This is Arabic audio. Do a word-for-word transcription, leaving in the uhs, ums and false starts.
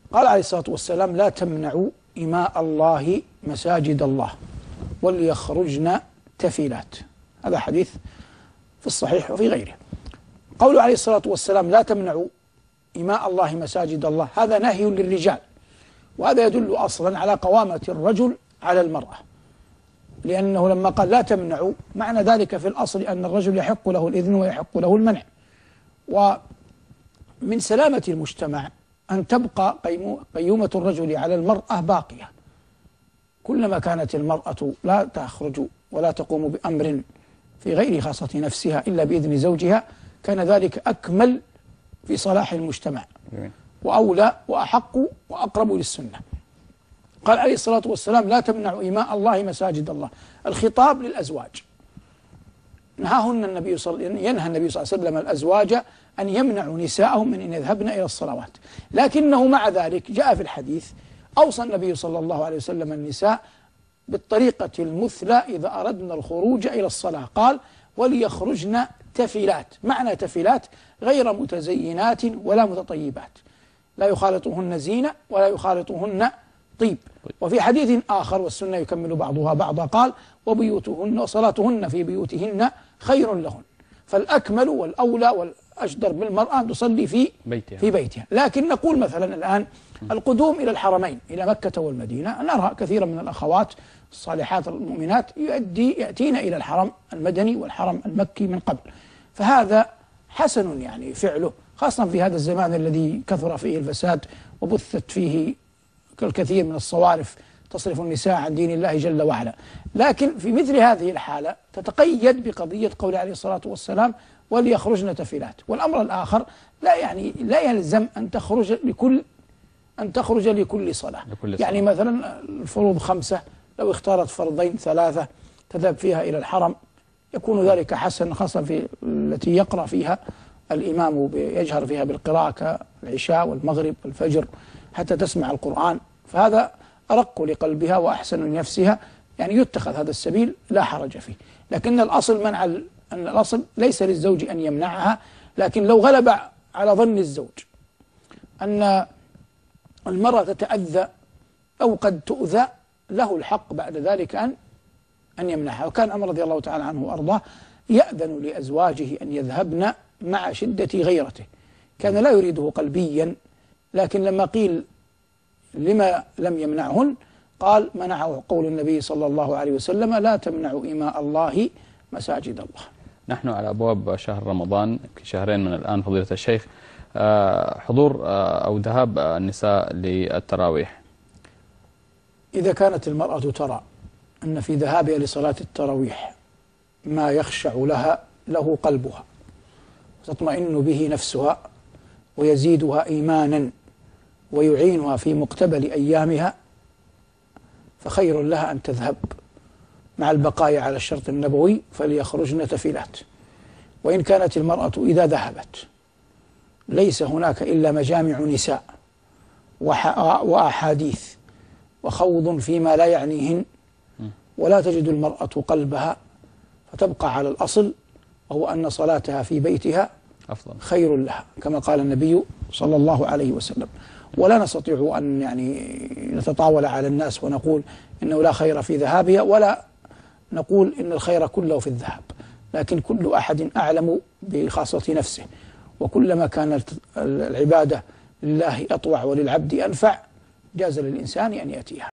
قال عليه الصلاة والسلام: لا تمنعوا إماء الله مساجد الله وليخرجن تفيلات. هذا حديث في الصحيح وفي غيره. قوله عليه الصلاة والسلام: لا تمنعوا إماء الله مساجد الله، هذا نهي للرجال، وهذا يدل أصلا على قوامة الرجل على المرأة، لأنه لما قال لا تمنعوا معنى ذلك في الأصل أن الرجل يحق له الإذن ويحق له المنع. ومن سلامة المجتمع أن تبقى قيومة الرجل على المرأة باقية. كلما كانت المرأة لا تخرج ولا تقوم بأمر في غير خاصة نفسها إلا بإذن زوجها كان ذلك أكمل في صلاح المجتمع وأولى وأحق وأقرب للسنة. قال عليه الصلاة والسلام: لا تمنعوا إماء الله مساجد الله. الخطاب للأزواج، نهاهن النبي صلى ينهى النبي صلى الله عليه وسلم الأزواج أن يمنعوا نساءهم من أن يذهبن إلى الصلوات، لكنه مع ذلك جاء في الحديث أوصى النبي صلى الله عليه وسلم النساء بالطريقة المثلى إذا أردنا الخروج إلى الصلاة، قال: وليخرجن تفلات. معنى تفلات غير متزينات ولا متطيبات، لا يخالطهن زينة ولا يخالطهن طيب. وفي حديث آخر والسنة يكمل بعضها بعضا قال: وبيوتهن وصلاتهن في بيوتهن خير لهن. فالأكمل والأولى والأجدر بالمرأة أن تصلي في بيتها. في بيتها. لكن نقول مثلا الآن القدوم إلى الحرمين إلى مكة والمدينة، نرى كثيرا من الأخوات الصالحات المؤمنات يؤدي يأتين إلى الحرم المدني والحرم المكي من قبل، فهذا حسن يعني فعله، خاصة في هذا الزمان الذي كثر فيه الفساد وبثت فيه الكثير من الصوارف تصرف النساء عن دين الله جل وعلا. لكن في مثل هذه الحالة تتقيد بقضية قول عليه الصلاة والسلام: وليخرجن تفلات. والأمر الآخر لا يعني لا يلزم أن تخرج لكل أن تخرج لكل صلاة. لكل صلاة. يعني مثلا الفروض خمسة، لو اختارت فرضين ثلاثة تذهب فيها إلى الحرم يكون ذلك حسن، خاصة في التي يقرأ فيها الإمام يجهر فيها بالقراءة كالعشاء والمغرب والفجر حتى تسمع القرآن، فهذا أرق لقلبها وأحسن لنفسها، يعني يتخذ هذا السبيل لا حرج فيه. لكن الأصل منع أن الأصل ليس للزوج أن يمنعها، لكن لو غلب على ظن الزوج أن المرأة تتأذى أو قد تؤذى له الحق بعد ذلك أن أن يمنعها. وكان عمر رضي الله تعالى عنه وأرضاه يأذن لأزواجه أن يذهبن مع شدة غيرته، كان لا يريده قلبيا، لكن لما قيل لما لم يمنعهن قال: منعه قول النبي صلى الله عليه وسلم: لا تمنعوا إماء الله مساجد الله. نحن على أبواب شهر رمضان شهرين من الآن فضيلة الشيخ، حضور أو ذهاب النساء للتراويح، إذا كانت المرأة ترى أن في ذهابها لصلاة التراويح ما يخشع لها له قلبها وتطمئن به نفسها ويزيدها إيمانا ويعينها في مقتبل أيامها، فخير لها أن تذهب مع البقاء على الشرط النبوي: فليخرجن تفلات. وإن كانت المرأة إذا ذهبت ليس هناك إلا مجامع نساء وأحاديث وخوض فيما لا يعنيهن، ولا تجد المرأة قلبها، فتبقى على الأصل وهو أن صلاتها في بيتها أفضل خير لها كما قال النبي صلى الله عليه وسلم. ولا نستطيع أن يعني نتطاول على الناس ونقول إنه لا خير في ذهابها، ولا نقول إن الخير كله في الذهاب، لكن كل أحد أعلم بخاصة نفسه، وكلما كانت العبادة لله أطوع وللعبد أنفع جاز للإنسان أن يأتيها.